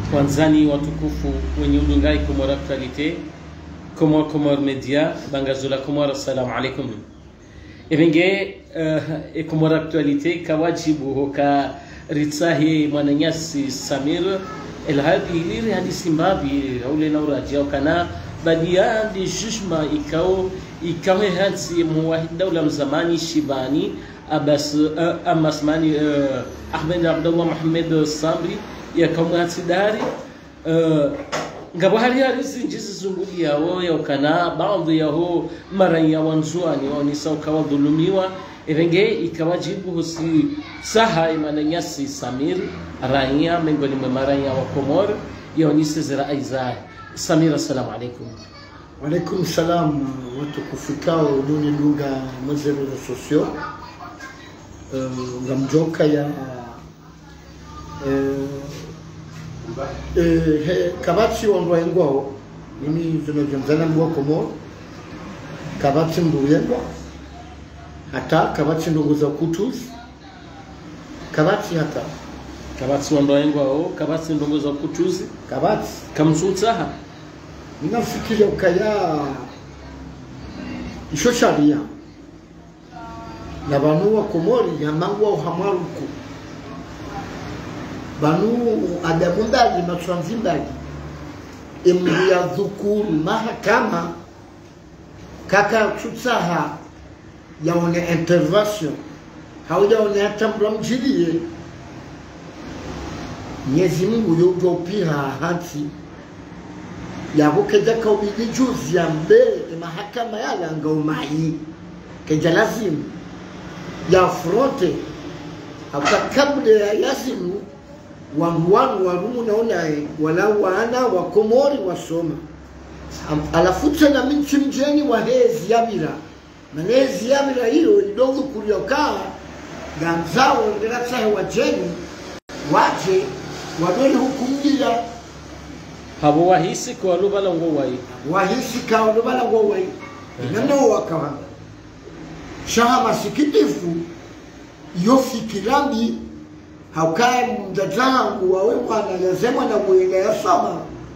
wanzani watukufu wenye udungai Komor Actualité Komor Media bangazula Komor. Assalamu alaikum. Evenge Komor Actualité kawajibu hoka ritsahi mwananyasi Samir elhadi iliri hadi simbabi haule na urajia kana badia di jujma ikawe hansi muwahid dawla mzamani shibani amasmani Ahmed Abdullah Muhammad Samri ya kamwatsi dari ngabo hali halisi njisi zunguli yao ya ukana baadhi yao mara ya wanzuani waonisa ukawa dhulumiwa evenge ikawajibu husi saha imananyasi Samir raia miongoni mwa mara ya wa Komor yaonisa zira aizai. Samir, assalamu alaikum. Wa alaikum salam watu kufikao nuni lugha mwezeru za sosio ngamjoka ya kabati wandwa ingwao mimi zinojemzana mwa Komor kabati mbuyengwa hata kabati ndongoza kutuzi kabati hata kabati wandwa ingwao kabati ndongoza kutuzi kabati kamsutsaha ninafikiria ukaya isho sharia na banu wa Komori hamangwa uhamaruku banu adabundali matranzimbali emri ya dhukuru mahakama kaka tutsaha yaone intervention haujaone hata mramjilie Mwenyezi Mungu yojopira hati yabo keja kaubili juzi ya mbele mahakama yala ngaumai keja lazimu ya fronte hapa kabla ya lazimu wanu warumu naonae wala wana wa Komori wasoma alafu tena minchi mjeni wa hezi yabira manezi yabira hiyo idogo kuliokaa ganzao ngeratsahe wajeni waje wadoli hukumjia habo wahisi kwa lubala ngowai wahisi kwa lubala ngowai nano wakawanga shaha masikitifu yofikirambi haukae mdazangu wawe mwana yazema na mwega ya soma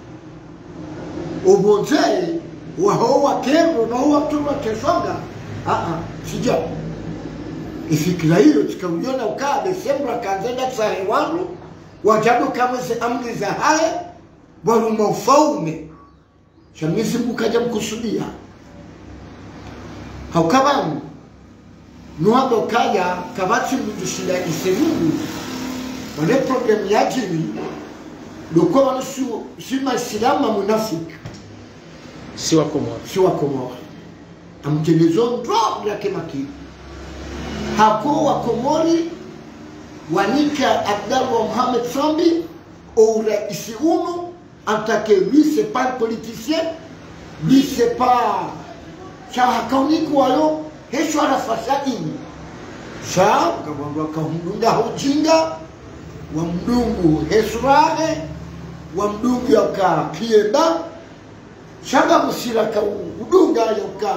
ubonzei wahowa kero na huwa tuma kesonga sija ifikira hiyo tukauliona ukaa Desemba kanzenda tsahewanu wajabu kamwese amri za hae waluma ufaume shamisi mbukaja mkusudia haukabamu nuhado kaya kabati mdushinda isemungu wane problem ya jini lukwa wanu sima silama munafiki siwa Komor amjelezo ndrob ya kemaki hapo wa Komori wanika Abdallah Mohamed Sambi au raisi unu antake lui c'est pas un politicien lui c'est pas chaha kauniku wayo hesho arafasha ini shaa kabwandwa kahundunda hujinga wa mdungu hesurahe wa mdungu yaka kieba shanga musira ka udunga yaka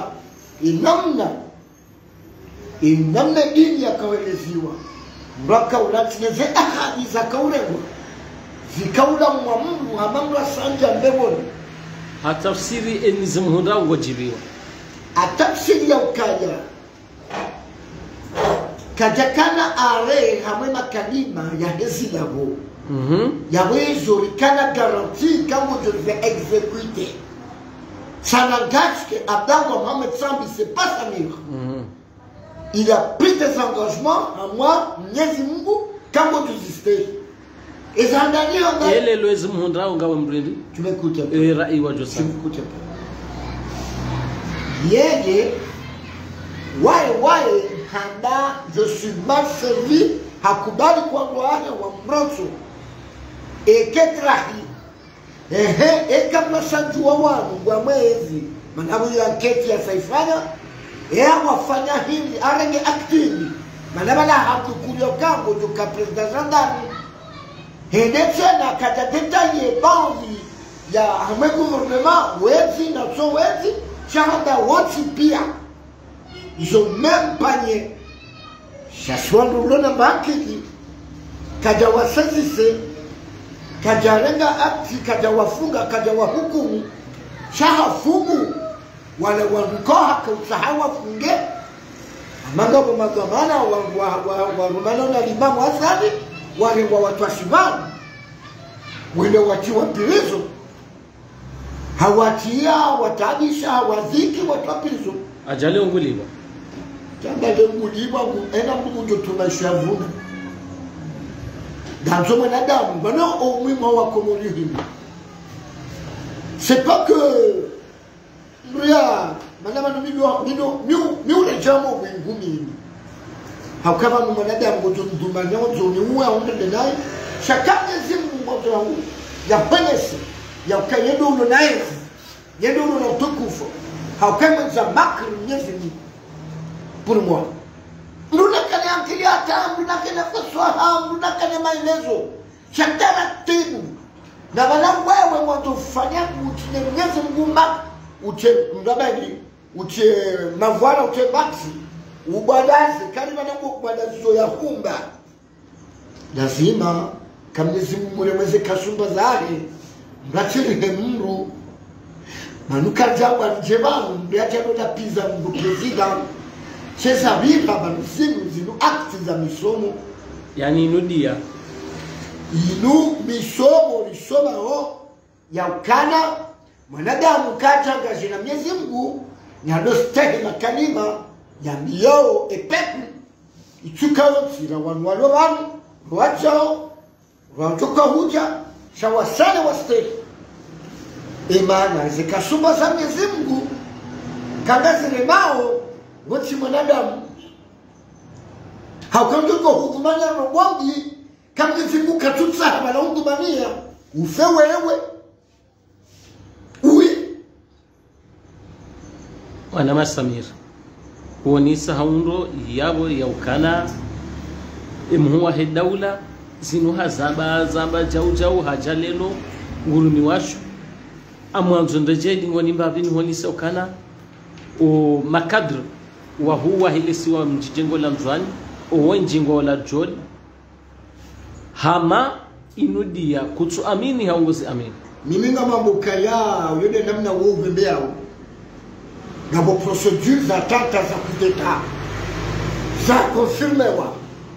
inamna dini yakaweleziwa mbaka ulatineze ahadi za kaurewa zikaula mwamungu hamamla sanja mbeboni hatafsiri enizimhunda ugojibiwa atafsiri ya ukaja kajakana are hamwe makalima ya hezi labo ya wezo rikana garanti kama je vais exécuter ça n'engage que Abdallah Mohamed Sambi c'est pas Samir il a pris des engagements à moi Mwenyezi Mungu kama tuziste ezandani anga ele lwezi mhunda ungawe mrindi tumekuta rai wa Joseph tumekuta yeye wae handa je suis mal servi hakubali kwa wale wa mroto eketrahi kama sanjua wanu kwa mwezi manabu ya anketi ya saifanya wafanya hili arenge aktivi manabala hakukulio kango juka president zandani tena kata detaye baadhi ya hame gouvernement wezi na so wezi chahanda woti pia izo mempanye shaswandu lona bakiki kaja wasazise kajarenga akti, kajawafunga, kajawahukumu, shahafumu wale wanukoha kausahawa funge amangabo magamana warumana na limamu Hasani wale wa watu wa Shimani wale wachiwa pilizo hawatia watabisha hawaziki watu wa pilizo ajale unguliwa jangale unguliwa ena mbuto tunashavuna dans mwanadamu bana omwimo wa komori. C'est pas que Ria, manama miule jamo wengumi. Hakama mwanadamu kujundumanya zoni uwa unde naye. Shakane zimu mmoja huu ya penesi ya kayedo unaye. Yedo unatukufu. Hakama za makri nyezini. Pour moi. Nduna kane ankilia hata, nduna kane faswaha, nduna kane maelezo. Shatara tibu. Na wala wewe mwanzo fanya uchine Mwenyezi Mungu uche mdabani uche mavara uche maxi ubadazi kali wanangu kubadazizo ya humba lazima kamnezi muremeze kasumba zari ngachiri hemru manuka jangwa njebanu ndiacha nota pizza mbu president chesa viva banusimu zinu akti za misomo yani inudia inu misomo lisoma ho ya ukana mwanadamu kachanga jina Mwenyezi Mungu nyalostehi na kalima ya miyao epeku ichukao tira wanwalo wanu wachao wanchuka huja shawasane wastehi imana zikasumba za Mwenyezi Mungu kanga zilemao wati mwanadamu haukanduko hukumanya mwangi kama Mwenyezi Mungu katutsa habala ungumania ufe wewe wana masamir kuonisa haundo yabo ya ukana imhuwa hedaula zinuha zaba jau hajalelo nguruni washu amwanzo ndejedi ngoni mbabini honisa ukana o makadr wa huwa hilisiwa mjijengo la mzwani o wenjingo la jol hama inudia kutu amini haungozi amini mimi ngama mukaya yode namna wo bembea na bo procedure za tata za coup d'état za confirmewa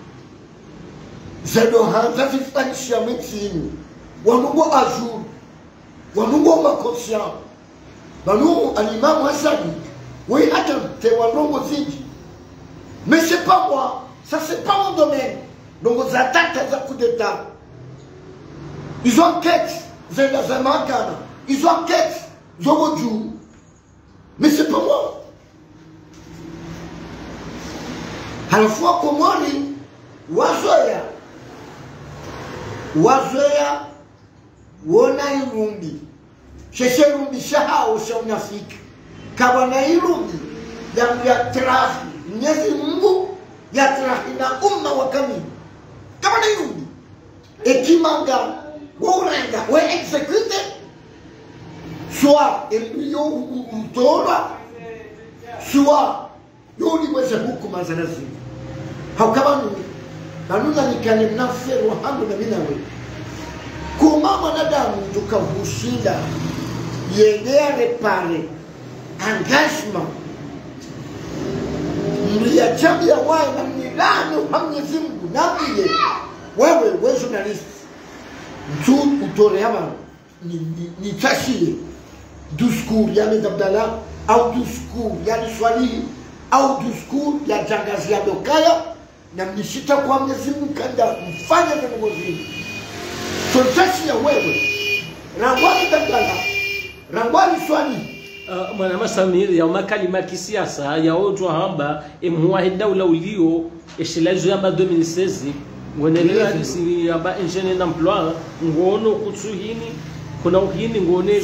za do hanza fifanisha metini wanungo azur wanungo makonscient banu al-imam Hasani oui attends te wanungo zinji mais c'est pas moi ça c'est pas mon domaine donc za tata za coup d'état ils enquêtent za makana ils enquêtent zoboju. Mais c'est pas moi. Halafu komoni wazoya wona irumbi sheshe rumbi shahao sha unafiki kama na irumbi ya trahi Mwenyezi Mungu ya trahi na umma wa kamili kama na irumbi ekimanga worenga we execute soit eliyo utola soit yoni mweze hukuma za nazi haukabanu nanuna nikane mnaferu hangu na minawe kuma mwanadamu tukavushinda yendea repare engagement mlia chambi ya wae na mnilano Mwenyezi Mungu nabile wewe journalist mtu utore haba ni tashie discours ya Ahmed Abdallah au discours ya Swahili au discours ya Jangazi ya Dokaya na mnishita kwa Mwenyezi Mungu kanda mfanye na Mwenyezi Tuntashi ya wewe rangwani Abdallah rangwani Swahili mwana masamiri ya makalima kisiasa ya ojo hamba imhuwa daula ulio eshelazo ya 2016 ngonelea disi ya ba ingénieur d'emploi ngono kutsuhini kuna uhini ngone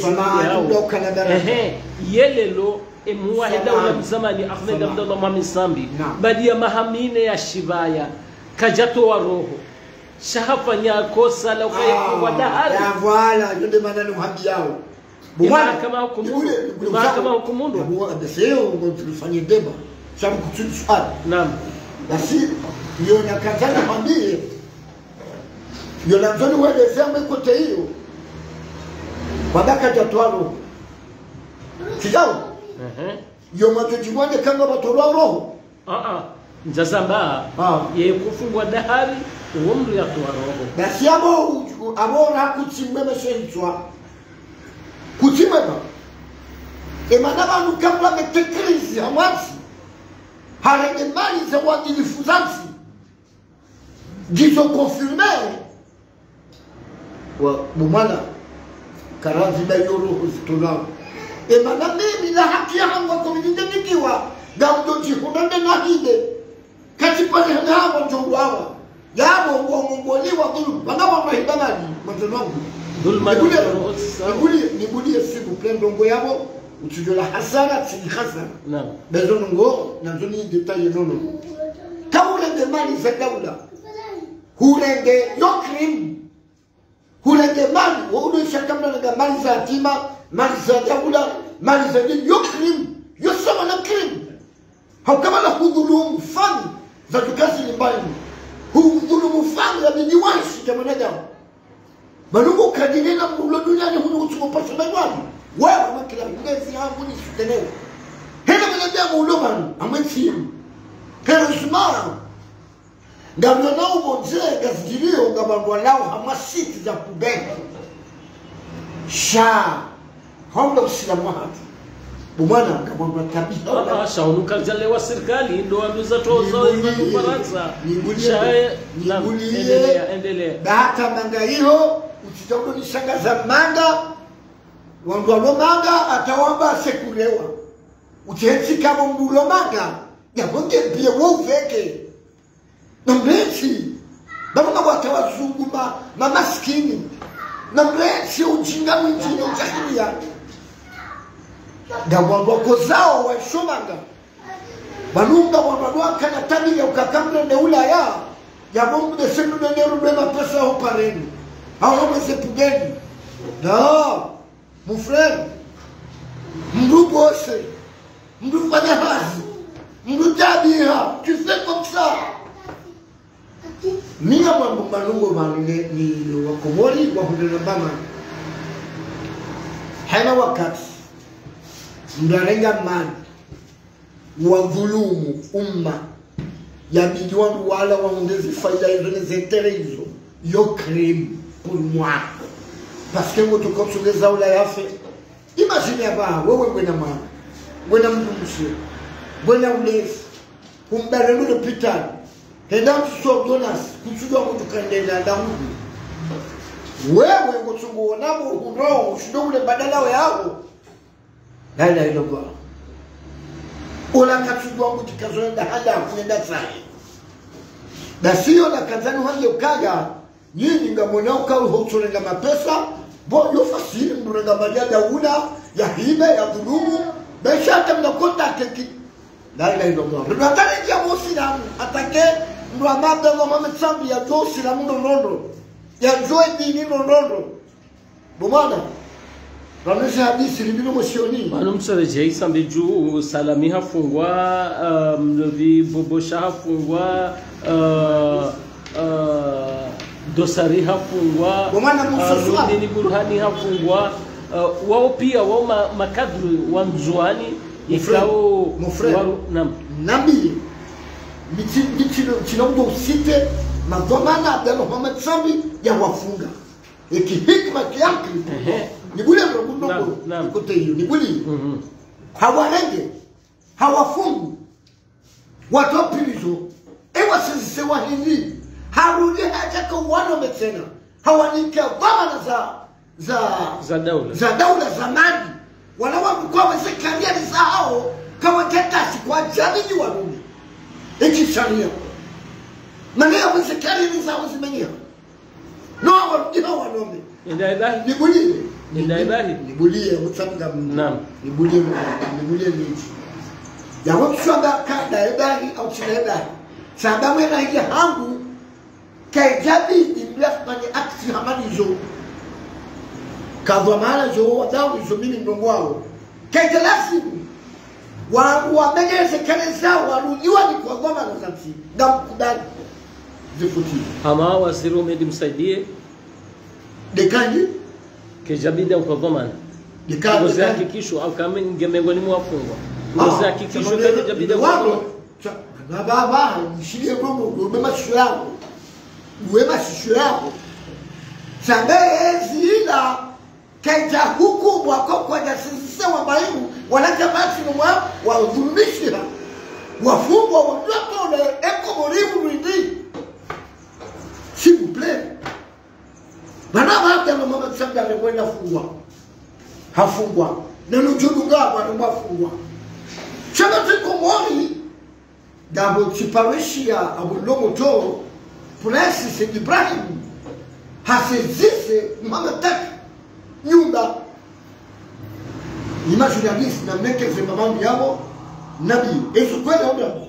yelelo emwa daula mzamani Ahmed Abdallah Mohamed Sambi badi ya mahamine ya shibaya kajato wa roho shahafanya kosa la kwa dahari ya wala ndio maana ni yao bwana kama hukumundu bwana abeseo ngofanye deba sababu kutsua naam basi ndio nakatana kwambie Yonanzoni uelezea mwekote hiyo. Wadaka jatuaro. Kijao? Yomato jimwande kanga batolwa roho. Njazamba ye kufungwa dahari uomri ya roho. Basi abo rakutimwe meshenchwa. Kutimwe ba. Emana bantu kabla metekrizi hamwasi. Harenge mali za wadilifu zansi. Gizo confirme. Bumana karanzi da yoro huzituna. Emana mimi na haki yangu kwa kumidinikiwa. Gamdo jihunande na hide. Kachipale hawa njongo hawa. Yabo ngongoni wa dhulu. Wangawa mahibanaji mwanzonwangu. Nibulie siku plendongo yabo. Utujola hasara tsini hasara. Naam. Bezono ngo nanzoni detaye nono. Kaulenge mali za daula. Hulenge yokrim. Hulenge mali waudo shakamna nga mali za atima, mali za daula, mali za dini yokrim. Yosama na krim. Haukama la hudhulumu fani za tukasi limbani. Hudhulumu fani ya miniwanshi jamana jamu. Manungu kadinena mbulo duniani hunu kutukupasa menwani. Wewe makila ngezi yangu ni sutenewe. Hena mwenye mulomanu amwetimu. Hena usumara. Ngamyo na ubonze gazijirio ngabangwa lao hamasiti za kubeka. Shaa. Honda usilamu hatu. Bumana ngabangwa tabia. Shaunuka jalewa serikali ndo anduza tozo iwa kuparanza. Endelea. Bahata manga hiyo utitaudo nishanga za manga. Wandualo manga atawamba sekurewa. Utensi kama mbulo manga. Yabonge biye woveke. Namrechi. Bama watawazungu mamaskini. Namrechi ujinga mwinjini ujahilia. Gawandwa kozao wa shomanga. Banunga wandualo kana tabi ya ukakamle neula ya. Yabonge desenu neneru bema pesa hopareni. Hao mwese pugeni. Mon frère, Mdou bosse, Mdou fanahazi, Mdou tabiha, tu fais comme ça. Mia mambo manungo ni wakomori wa hundana bama. Hana wakati, mdarenga mani, wadhulumu umma, ya bijuanu wala waongezi faida hizo zentere hizo, yo crime pour moi. Parce que vous comme sur les aula yafe. Imaginez pas, wewe mwena mama. Mwena mdumushe. Mwena ulezi. Kumbele l'hôpital. Henda mtuso donas. Kuchudwa kutukandenda ndamu. Wewe ngotungu wanamu huro. Ushudo ule badala we hao. Dala ilo kwa. Ola kachudwa kutukazonda hada kuenda sahi. Na siyo na kanzani wange ukaga. Nyinyi ngamona ukao hotulenga mapesa. Bo yo fasili mburenga majada una ya hibe ya dhulumu besha hata mnakota keki la ila ilo mwa mnataka ya mosilamu atake ndo amabda wa Mohamed Sambi ya dosi la mundo ya joe dini nondo bomana ramesha hadisi libino mosioni manu msareje Sambi juu salami hafungwa mlovi bobosha hafungwa dosari hafungwa nini burhani hafungwa wao pia wao makadri wa mzuani ikao nabi chinondo usite madhamana ya Mohamed Sambi ya wafunga iki hikma kiaki ni bule mrogundo kote hiyo ni bule hawarenge hawafungu watopilizo ewa sisi wa hindi harudi haja kwa wano metena hawanika dhamana za daula zamani wanawa kwa wese karieri za hao kama tetasi kwa jamii warudi iki sharia manea wese karieri za hao zimenia no warudi hao wanome nibulie mutanga nibulie niji ya wapswanga kada edahi au chile edahi sababu na hii hangu kajabi imlaf mani aksi hamani zo kadhamana zo wadau zo mimi ndongo wao kajalasi wa megeze kanisa warudiwa ni kwa goma na zanzi ndamkudani zifutie ama waziri umedi msaidie dekani kejabida kwa dhamana ngozi hakikisho au kama ngemengoni mwafungwa ngozi hakikisho kejabida wao na baba mshilie bongo ubema shulako uwema shulako sambe zila kaja hukumu kwa jasisi wa maimu wanaja maximum wa dhulumishira wafungwa watoto na ekomorivu ridi s'il vous plaît bana hata na mama tsanga anakwenda fungwa hafungwa na nujunga bwana mafungwa chama tukomori dabo chiparishia abulomo to Prince Ibrahim hasizise mama tak nyumba ni journaliste na meke ze mamangu yabo nabi ezo kweli ondabo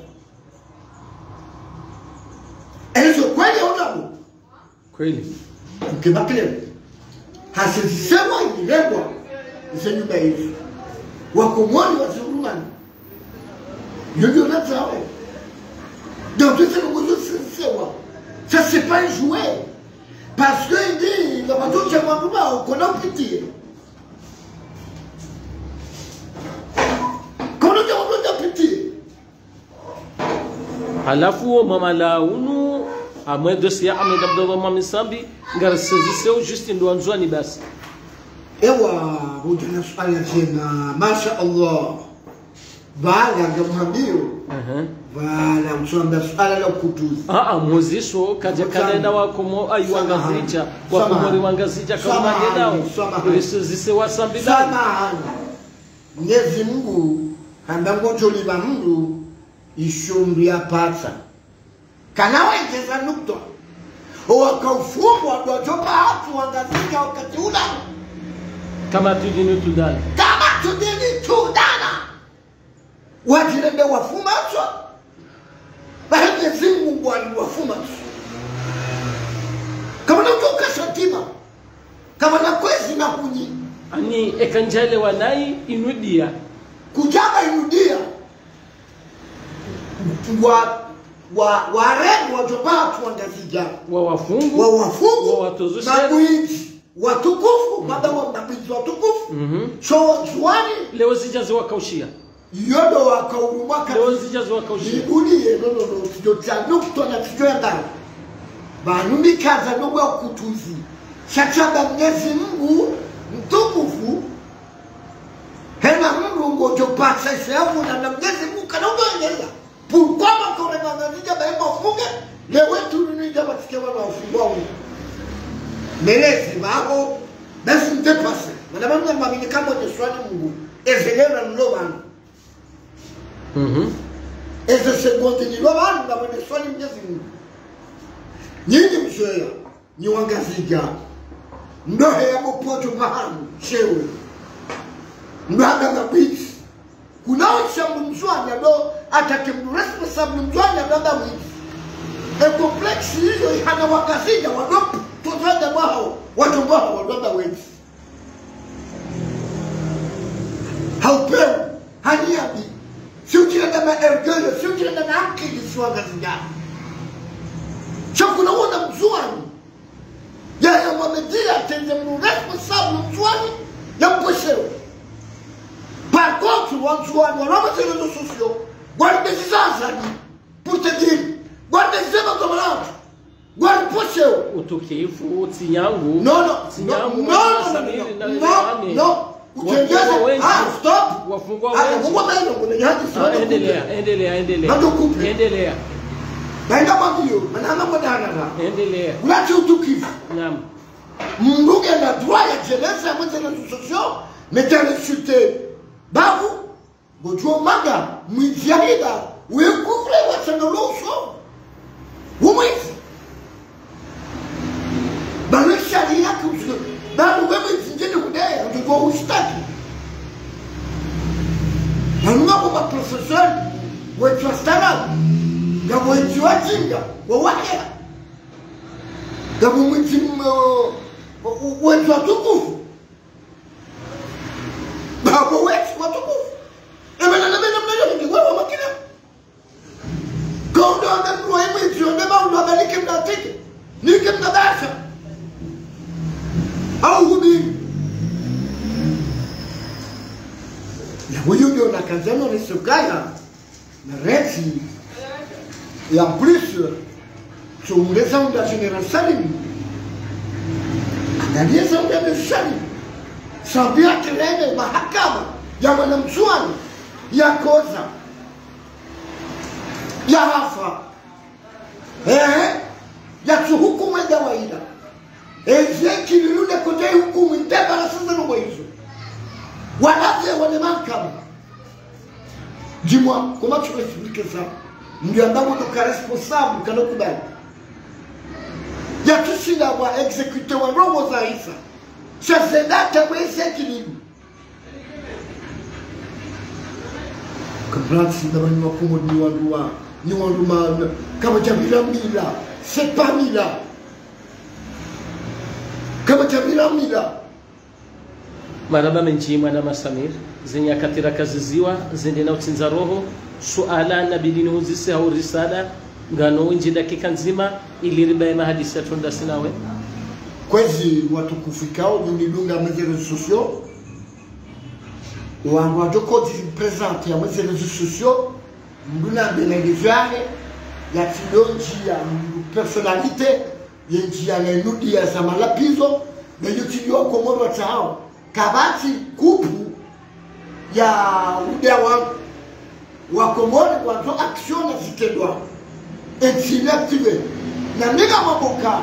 kweli ukibakile hasizisema ilengwa izo nyumba hizo wakomoni wa Zurumani yoyo na tawe donc c'est le gros ça c'est pas joué parce que il dit le bateau j'ai pas qu'on a pitié qu'on a pitié alafu mama launu amwe dossier Ahmed Abdallah Mamisambi ngarseziseo juste ndo anzwani basi ewa bujana swala tena masha Allah bala ngamwambio bala msonda swala la kutuzi muzisho kaja kalenda wako ayuanga zicha wako muri wanga zicha kama ngendao zise wasambi sana Mwenyezi Mungu handango joliba Mungu ishumbia pata kana wengeza nukta wakafungwa ndio toka watu wangazika wakati ula kama tudini tudana wajirende wafuma tu Mwenyezi Mungu aliwafuma tu kama natoka shatima kama na kwezi na kunyi ani ekanjale wanai inudia kujaba inudia waregu wajopatu wangazija wawafungu wawatozushe mabuiji watukufu madawa mabuiji watukufu juani leo zijazi wakaushia yodo wakaurumaka leo zijazi wakaushia ibuliye no tijota nukto na tijoenda banumi kaza nubwa kutuzi shachaba Mwenyezi Mungu mtukufu hema Mungu ngojopasa shavu na Mwenyezi Mungu kanaongeza pourquoi encore manganija baema funge le wetu nija batike wana wafungwa melezi babo basi mtepase manamanya mamini kama ni swali Mungu ezelera nlobana eze seconde ni lobana na mwenye swali Mwenyezi Mungu nyinyi mshoya ni wangazija ndohe ya mopoto mahamu shewe ndanga na biti kunao shambu mzwanya do atake responsable mzwanya ndanga mwiti e complexe hiyo hana wangazija wadopu tuzanda mwao watu mwao wadonda wengi haupewu haniabi si ukirenda na ergoyo si ukirenda na akili si wangazija chakuna wana mzwani ya wamedia tenze responsable mzwani ya mposhewe par contre wanzwani wanama les réseaux sociaux guarde des azani pour te dire guarde des événements guarde poshewe utukifu tinyangu no utengeze stop wafungwa wengi endelea baina mabio manana bodana endelea ulache utukifu naam mnduge na droit ya jeunesse à les réseaux sociaux mais t'as insulté babu gojo maga mwiziaida wekufle wasanaloso wumwezi bale sharia kuzo babu wewe zinjene kudaya ndio ushtaki nanga kwa professeur wetu stara na wetu wajinga wawake gabu mwizimu wetu watukufu babu wetu watukufu emena na mena mena ni wewe makina kondo na mwe mwezi ndio babu abalike mna au hubiri. Na huyu ndio nakazano ni sukaya na reti ya plus chungeza unda General Salim. Angalia unda Salim. Sabia kelele mahakama ya mwanamchuani ya koza ya hafa ya hukumu ya kawaida kilirudi kote hukumu ndebara sasa no hizo wanaze wale mahakama jimwa koma tuexplique ça ndio ambapo tuka responsable kana kubali ya tushinda wa executive wa robo za Isa chazedata mwese kilimu Kabransi na wani wakumo ni waluma kama jamila mila sepa mila kama jamila mila maraba menji mwana Samir zenye katira kaziziwa zende na utinza roho suala na bidini huzisi au risala ngano nje dakika nzima ili riba ya hadisi atunda sinawe kwezi watu kufikao nilidunga mezero sociaux wangu wajoko presente ya mwezi réseaux sociaux mbuna benegizane ya tilonji ya personalite yenji ya nudi ya zamalapizo na yutiliwa komodo wa chao kabati kupu ya ude wa komodo wanzo action na zitendwa inactive na miga maboka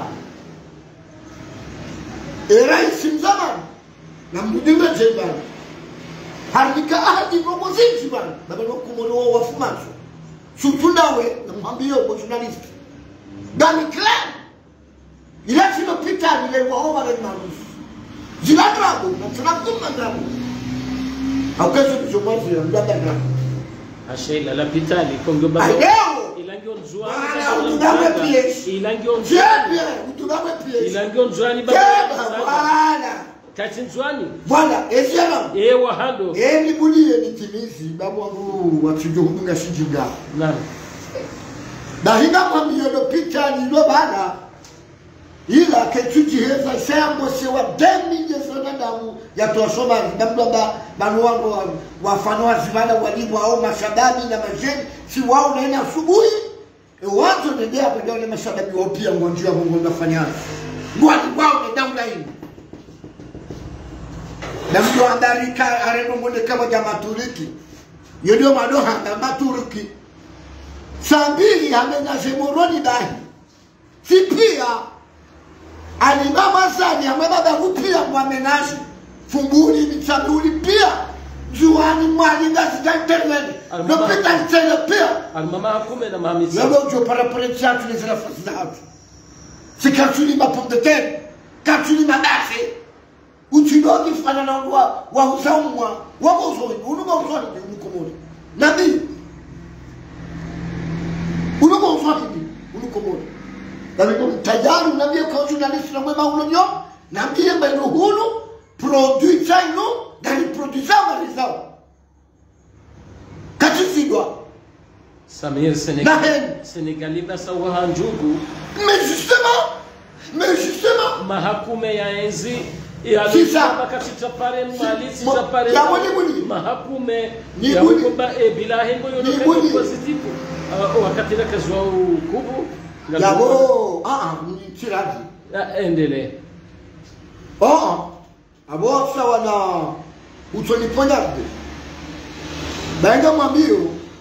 era isimzama na mdinga jebani harika ahadi ngogo zinji bana baba komodo wa fumacho sutundawe na mwambio kwa journalist gani clan ilati no pita ile wa over the manus jiladrago na tunakuma ndago akazo bijomazi ya ndaga ashela la pitali kongo baba ilangio nzwa ilangio nzwa ni baba kati nzwani voilà eziana wahando ni bulie ni timizi babu wangu watujo hudunga shinjinga naam na hinga mwambio no pita ni lo bana ila ketuji heza sembo se wa demi jesona damu ya tuwasoma ndababa banu wangu wafano zibana walimu au mashababi na majeni si wao naenda asubuhi watu nendea kwa wale mashababi wao pia ngonjia Mungu ndafanya ngwani wao ni damu laini na mtu andarika areno mwende kama jama Turiki yodio madoha na Maturiki sambili hamena zemoroni dahi si pia alimama zani amebaba kupia kwa menaji fumbuli mitsabuli pia juani mwali ngazi janterweni no pita ntele pia almama hakume na mamisi lalo jo para chatu les rafas d'art c'est quand tu lis ma pomme de terre quand tu lis ma dafe uchidoki fana na wa usaumwa wa mozoni unuko mozoni unukomoni nabi unuko mozoni Daliko tayari na mie kwa journalist na mwema ulonyo na mie mbenu hulu produit chaino dali produisa marizao katisidwa Samir Senegali basa wahanjugu mais justement mahakume ya enzi ya lisa katita pare mali sita pare mahakume ya hukumba bila hengo yono positive wakati la kazwa kubu yabo mtiraji endele abo sawa na utoniponya baada mwambio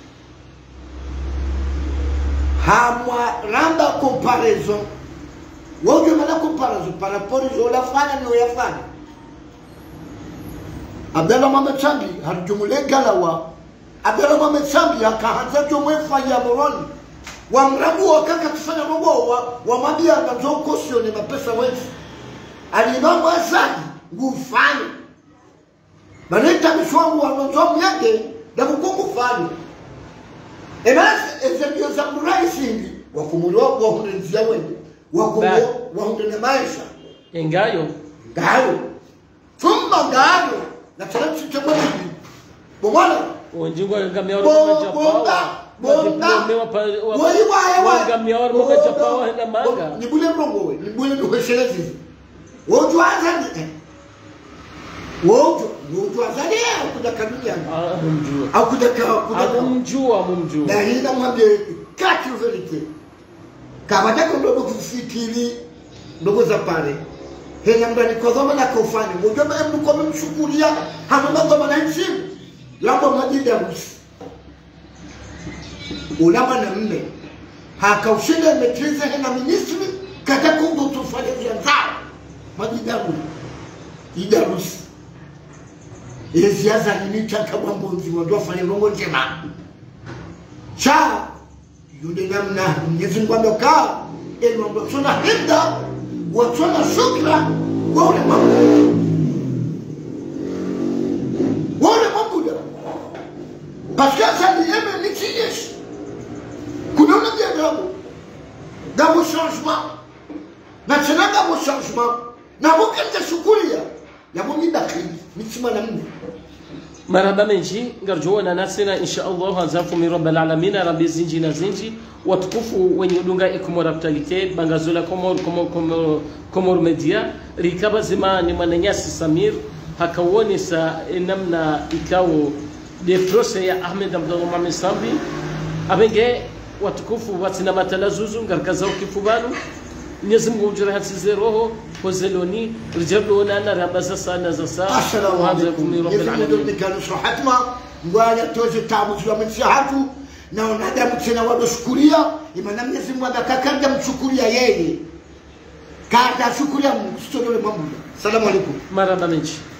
hamwa ramba comparaison wote mala comparaison par rapport à la fana ni yafanya Abdalla Mohamed Sambi harjumule galawa Abdalla Mohamed Sambi akaanza jomwefa ya moroni wa mrabu wakaka tufanya mambo wa mabia na zoko sio ni mapesa wetu alimamu asadi ngufani maneta mshwangu wa nzomu yake na kukungu fani ezebio za mraisi wakumulwa wa hunenzia wende wa hundene maisha ngayo tumba ngayo na taransi chakwa hivi bomwana onjingwa ngamia oro majapawa bonga ngamia oro majapawa henda manga nibule mrongo we nibule nduheshelezi wojuanza ni wojuanza ni au kudaka duniani au kudaka mumjua na hina mwambie kati uvelite kama tako ndogo kufikiri ndogo za pale henya mdani kwa dhoma na kufanya mjomba hebu kwa mshukuria hama dhoma na nchi lamba majidi ya rusi ulama na mme hakaushinda metriza hena ministri kata kungu tufanya vianzao majidi ya rusi ida rusi ziaza nini chaka wambonzi wadua fanya rongo njema cha yule namna Mwenyezi Mungu amekaa mambo tuna hinda watuna shukra kwa ule mambo parce que ça n'y est ni kiyesh kuna una gabo changement na tena gabo changement na bukende shukuria ya mungi dakili mitima na mimi marhaba menji ngarjoona nasina insha Allah hazafu min rabbil alamin rabbi zinji na zinji watukufu wenye udunga ikomora vitalite bangazola komor media rikaba zima ni mananyasi Samir hakawoni sa namna ikawo de procès ya Ahmed Abdallah Mohamed Sambi abenge watukufu watina matalazuzu ngarkaza ukifubanu Mwenyezi Mungu ujira hasize roho kozeloni rijabu na rabaza sana za saa assalamu alaykum rabbil alamin nikalo hatma ngwala toje tabu za mshahatu na unadamu tena wadoshukuria imana Mwenyezi Mungu akakanda mchukulia yeye kada shukuria mstodole mambo. Assalamu alaykum marhaba menji.